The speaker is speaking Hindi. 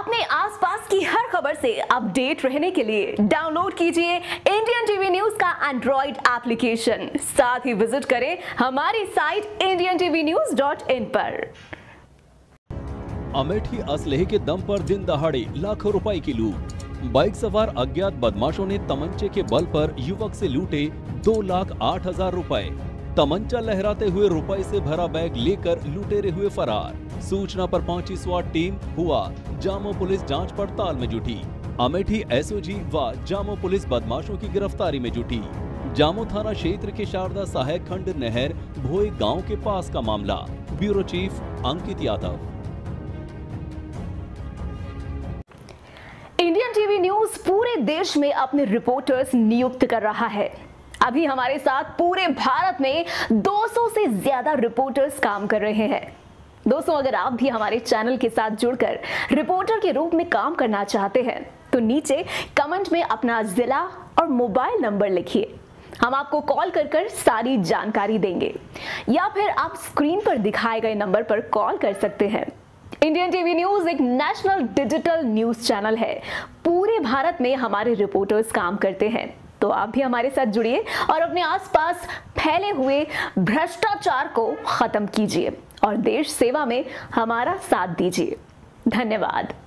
अपने आसपास की हर खबर से अपडेट रहने के लिए डाउनलोड कीजिए इंडियन टीवी न्यूज का एंड्रॉइड एप्लीकेशन। साथ ही विजिट करें हमारी साइट indiantvnews.in पर। अमेठी असलहे के दम पर दिन दहाड़े लाखों रुपए की लूट। बाइक सवार अज्ञात बदमाशों ने तमंचे के बल पर युवक से लूटे 2,08,000 रुपए। तमंचा लहराते हुए रुपए से भरा बैग लेकर लुटेरे हुए फरार। सूचना पर पहुंची स्वाट टीम हुआ जामो पुलिस जांच पड़ताल में जुटी। अमेठी एसओजी व जामो पुलिस बदमाशों की गिरफ्तारी में जुटी। जामो थाना क्षेत्र के शारदा सहायक खंड नहर भोई गांव के पास का मामला। Bureau chief Ankit Yadav. Indian TV news पूरे देश में अपने रिपोर्टर्स नियुक्त कर रहा है। अभी हमारे साथ पूरे भारत में 200 से ज्यादा रिपोर्टर्स काम कर रहे हैं। दोस्तों, अगर आप भी हमारे चैनल के साथ जुड़कर रिपोर्टर के रूप में काम करना चाहते हैं तो नीचे कमेंट में अपना जिला और मोबाइल नंबर लिखिए। हम आपको कॉल कर सारी जानकारी देंगे, या फिर आप स्क्रीन पर दिखाए गए नंबर पर कॉल कर सकते हैं। इंडियन टीवी न्यूज एक नेशनल डिजिटल न्यूज चैनल है। पूरे भारत में हमारे रिपोर्टर्स काम करते हैं, तो आप भी हमारे साथ जुड़िए और अपने आसपास फैले हुए भ्रष्टाचार को खत्म कीजिए और देश सेवा में हमारा साथ दीजिए। धन्यवाद।